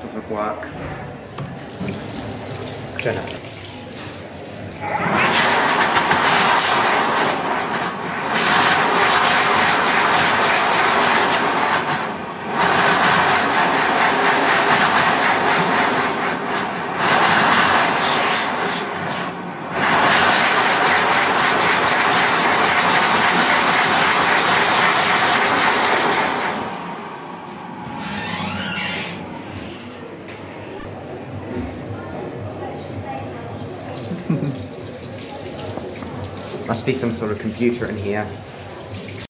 doesn't work. I don't know. Must be some sort of computer in here.